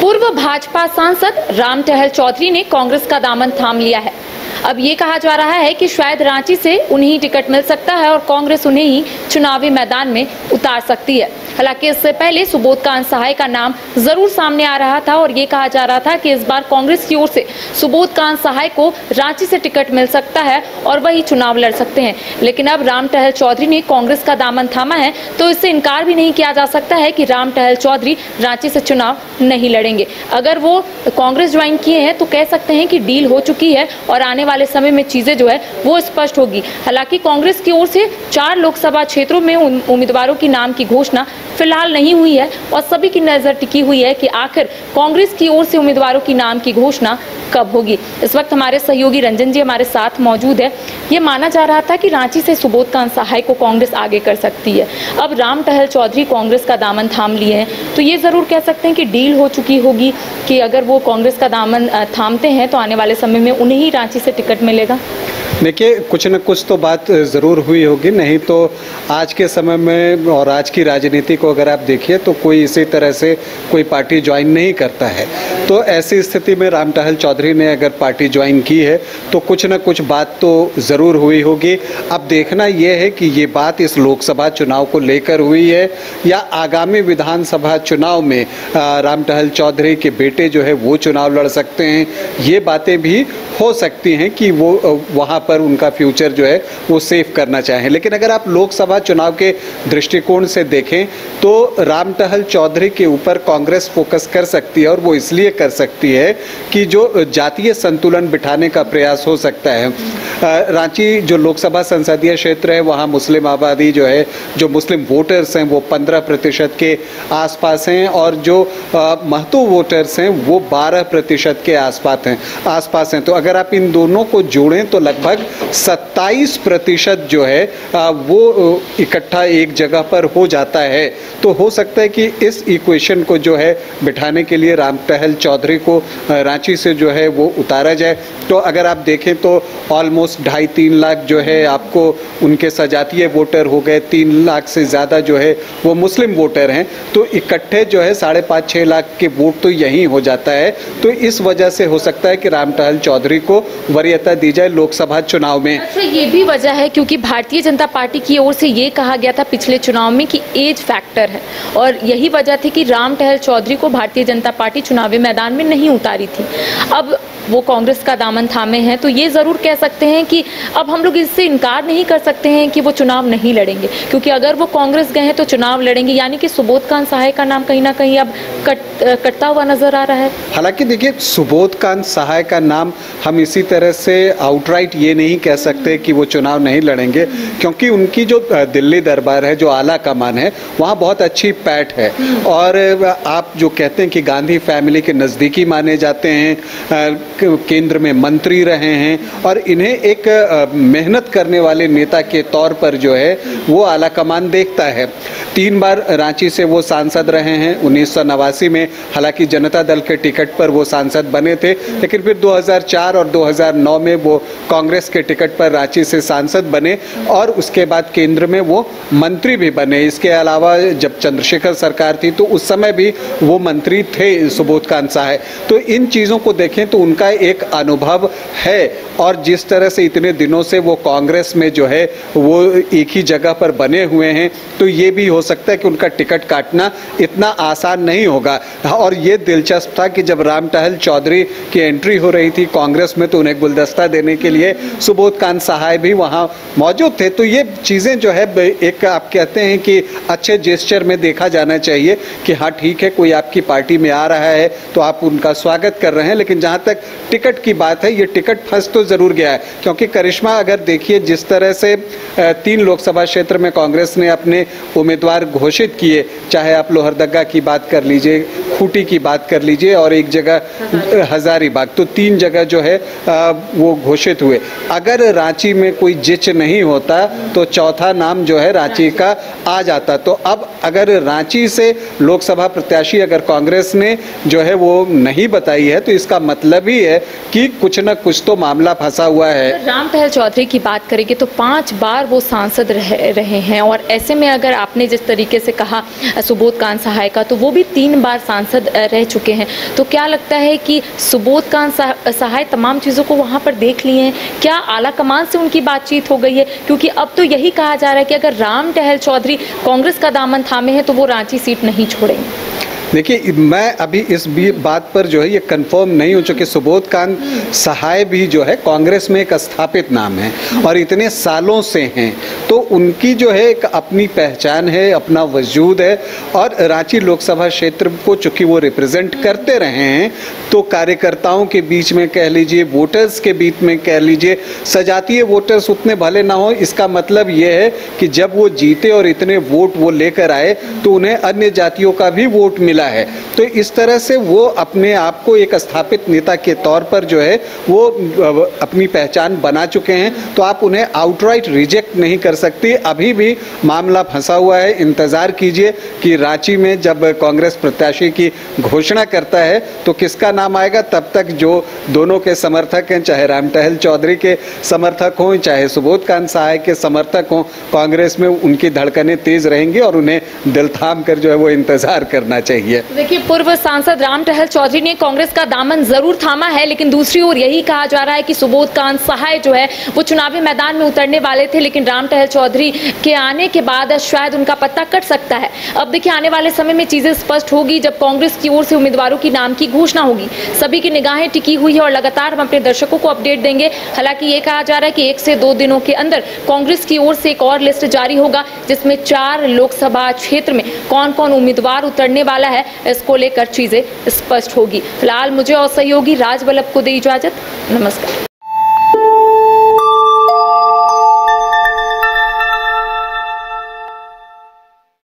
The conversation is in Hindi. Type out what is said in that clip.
पूर्व भाजपा सांसद राम टहल चौधरी ने कांग्रेस का दामन थाम लिया है। अब ये कहा जा रहा है कि शायद रांची से उन्हें ही टिकट मिल सकता है और कांग्रेस उन्हें ही चुनावी मैदान में उतार सकती है। हालांकि इससे पहले सुबोधकांत सहाय का नाम जरूर सामने आ रहा था और ये कहा जा रहा था कि इस बार कांग्रेस की ओर से सुबोधकांत सहाय को रांची से टिकट मिल सकता है और वही चुनाव लड़ सकते हैं। लेकिन अब राम टहल चौधरी ने कांग्रेस का दामन थामा है तो इससे इनकार भी नहीं किया जा सकता है कि राम टहल चौधरी रांची से चुनाव नहीं लड़ेंगे। अगर वो कांग्रेस ज्वाइन किए हैं तो कह सकते हैं कि डील हो चुकी है और आने वाले समय में चीजें जो है वो स्पष्ट होगी। हालांकि कांग्रेस की ओर से 4 लोकसभा क्षेत्रों में उम्मीदवारों की नाम की घोषणा फिलहाल नहीं हुई है और सभी की नजर टिकी हुई है कि आखिर कांग्रेस की ओर से उम्मीदवारों की नाम की घोषणा कब होगी। इस वक्त हमारे सहयोगी रंजन जी हमारे साथ मौजूद है। ये माना जा रहा था कि रांची से सुबोधकांत सहाय को कांग्रेस आगे कर सकती है। अब राम टहल चौधरी कांग्रेस का दामन थाम लिए हैं तो ये जरूर कह सकते हैं कि डील हो चुकी होगी कि अगर वो कांग्रेस का दामन थामते हैं तो आने वाले समय में उन्हें ही रांची से टिकट मिलेगा। देखिए, कुछ न कुछ तो बात ज़रूर हुई होगी, नहीं तो आज के समय में और आज की राजनीति को अगर आप देखिए तो कोई इसी तरह से कोई पार्टी ज्वाइन नहीं करता है। तो ऐसी स्थिति में राम टहल चौधरी ने अगर पार्टी ज्वाइन की है तो कुछ न कुछ बात तो ज़रूर हुई होगी। अब देखना यह है कि ये बात इस लोकसभा चुनाव को लेकर हुई है या आगामी विधानसभा चुनाव में राम टहल चौधरी के बेटे जो है वो चुनाव लड़ सकते हैं। ये बातें भी हो सकती हैं कि वो वहाँ पर उनका फ्यूचर जो है वो सेव करना चाहें। लेकिन अगर आप लोकसभा चुनाव के दृष्टिकोण से देखें तो राम टहल चौधरी के ऊपर कांग्रेस फोकस कर सकती है और वो इसलिए कर सकती है कि जो जातीय संतुलन बिठाने का प्रयास हो सकता है। रांची जो लोकसभा संसदीय क्षेत्र है वहाँ मुस्लिम आबादी जो है, जो मुस्लिम वोटर्स हैं वो 15% के आसपास हैं और जो महतो वोटर्स हैं वो 12% के आसपास हैं। तो अगर आप इन दोनों को जोड़ें तो लगभग 27% जो है वो इकट्ठा एक जगह पर हो जाता है। तो हो सकता है कि इस इक्वेशन को जो है बिठाने के लिए राम टहल चौधरी को रांची से जो है वो उतारा जाए। तो अगर आप देखें तो ऑलमोस्ट 2.5-3 लाख जो है आपको उनके सजातीय वोटर हो गए, 3 लाख से ज़्यादा जो है वो मुस्लिम वोटर हैं। तो इकट्ठे जो है 5.5-6 लाख के वोट तो यहीं हो जाता है। तो इस वजह से हो सकता है कि राम टहल चौधरी को वरीयता दी जाए लोकसभा चुनाव में। अच्छा, ये भी वजह है क्योंकि भारतीय जनता पार्टी की ओर से ये कहा गया था पिछले चुनाव में कि एज फैक्टर है और यही वजह थी कि राम टहल चौधरी को भारतीय जनता पार्टी चुनावी मैदान में नहीं उतारी थी। अब वो कांग्रेस का दामन थामे हैं तो ये जरूर कह सकते हैं कि अब हम लोग इससे इनकार नहीं कर सकते हैं कि वो चुनाव नहीं लड़ेंगे, क्योंकि अगर वो कांग्रेस गए हैं तो चुनाव लड़ेंगे। यानी कि सुबोधकांत सहाय का नाम कहीं ना कहीं अब कटता हुआ नजर आ रहा है। हालांकि देखिए, सुबोधकांत सहाय का नाम हम इसी तरह से आउटराइट ये नहीं कह सकते कि वो चुनाव नहीं लड़ेंगे, क्योंकि उनकी जो दिल्ली दरबार है, जो आला कमान है, वहाँ बहुत अच्छी पैठ है और आप जो कहते हैं कि गांधी फैमिली के नज़दीकी माने जाते हैं, केंद्र में मंत्री रहे हैं और इन्हें एक मेहनत करने वाले नेता के तौर पर जो है वो आला कमान देखता है। 3 बार रांची से वो सांसद रहे हैं। 1989 में हालांकि जनता दल के टिकट पर वो सांसद बने थे, लेकिन फिर 2004 और 2009 में वो कांग्रेस के टिकट पर रांची से सांसद बने और उसके बाद केंद्र में वो मंत्री भी बने। इसके अलावा जब चंद्रशेखर सरकार थी तो उस समय भी वो मंत्री थे सुबोधकांत सहाय। तो इन चीज़ों को देखें तो उनका एक अनुभव है और जिस तरह से इतने दिनों से वो कांग्रेस में जो है वो एक ही जगह पर बने हुए हैं, तो ये भी हो सकता है कि उनका टिकट काटना इतना आसान नहीं होगा। और ये दिलचस्प था कि जब राम टहल चौधरी की एंट्री हो रही थी कांग्रेस में तो उन्हें गुलदस्ता देने के लिए सुबोधकांत सहाय भी वहाँ मौजूद थे। तो ये चीज़ें जो है एक आप कहते हैं कि अच्छे जेस्चर में देखा जाना चाहिए कि हाँ ठीक है, कोई आपकी पार्टी में आ रहा है तो आप उनका स्वागत कर रहे हैं। लेकिन जहाँ तक टिकट की बात है, ये टिकट फंस तो जरूर गया है, क्योंकि करिश्मा अगर देखिए जिस तरह से 3 लोकसभा क्षेत्र में कांग्रेस ने अपने उम्मीदवार घोषित किए, चाहे आप लोहरदगा की बात कर लीजिए, खूंटी की बात कर लीजिए और एक जगह हजारीबाग, तो 3 जगह जो है वो घोषित हुए। अगर रांची में कोई जिच नहीं होता तो चौथा नाम जो है रांची का आ जाता। तो अब अगर रांची से लोकसभा प्रत्याशी अगर कांग्रेस ने जो है वो नहीं बताई है तो इसका मतलब ही है कि कुछ न कुछ तो मामला फंसा हुआ है। राम टहल चौधरी की बात करेंगे तो 5 बार वो सांसद रहे हैं, और ऐसे में अगर आपने जिस तरीके से कहा सुबोधकांत सहाय का, तो वो भी 3 बार सांसद रह चुके हैं। तो क्या लगता है कि सुबोधकांत सहाय तमाम चीज़ों को वहाँ पर देख लिए हैं? क्या आला कमान से उनकी बातचीत हो गई है? क्योंकि अब तो यही कहा जा रहा है कि अगर राम टहल चौधरी कांग्रेस का दामन थामे हैं तो वो रांची सीट नहीं छोड़ेंगे। देखिए, मैं अभी इस भी बात पर जो है ये कंफर्म नहीं हूँ, चूँकि सुबोधकांत सहाय भी जो है कांग्रेस में एक स्थापित नाम है और इतने सालों से हैं, तो उनकी जो है एक अपनी पहचान है, अपना वजूद है, और रांची लोकसभा क्षेत्र को चूँकि वो रिप्रेजेंट करते रहे हैं, तो कार्यकर्ताओं के बीच में कह लीजिए, वोटर्स के बीच में कह लीजिए, सजातीय वोटर्स उतने भले ना हो, इसका मतलब ये है कि जब वो जीते और इतने वोट वो लेकर आए तो उन्हें अन्य जातियों का भी वोट मिला है। तो इस तरह से वो अपने आप को एक स्थापित नेता के तौर पर जो है वो अपनी पहचान बना चुके हैं, तो आप उन्हें आउटराइट रिजेक्ट नहीं कर सकती। अभी भी मामला फंसा हुआ है, इंतजार कीजिए कि रांची में जब कांग्रेस प्रत्याशी की घोषणा करता है तो किसका नाम आएगा। तब तक जो दोनों के समर्थक हैं, चाहे राम टहल चौधरी के समर्थक हों, चाहे सुबोधकांत सहाय के समर्थक हों, कांग्रेस में उनकी धड़कनें तेज रहेंगी और उन्हें दिल थाम कर जो है वो इंतजार करना चाहिए। देखिए, पूर्व सांसद राम टहल चौधरी ने कांग्रेस का दामन जरूर थामा है, लेकिन दूसरी ओर यही कहा जा रहा है कि सुबोधकांत सहाय जो है वो चुनावी मैदान में उतरने वाले थे, लेकिन राम टहल चौधरी के आने के बाद शायद उनका पत्ता कट सकता है। अब देखिए, आने वाले समय में चीजें स्पष्ट होगी जब कांग्रेस की ओर से उम्मीदवारों की नाम की घोषणा होगी। सभी की निगाहें टिकी हुई है और लगातार हम अपने दर्शकों को अपडेट देंगे। हालांकि ये कहा जा रहा है कि 1 से 2 दिनों के अंदर कांग्रेस की ओर से एक और लिस्ट जारी होगा, जिसमें 4 लोकसभा क्षेत्र में कौन कौन उम्मीदवार उतरने वाला है, इसको लेकर चीजें स्पष्ट होगी। फिलहाल मुझे और सहयोगी राज वल्लभ को दे इजाजत। नमस्कार।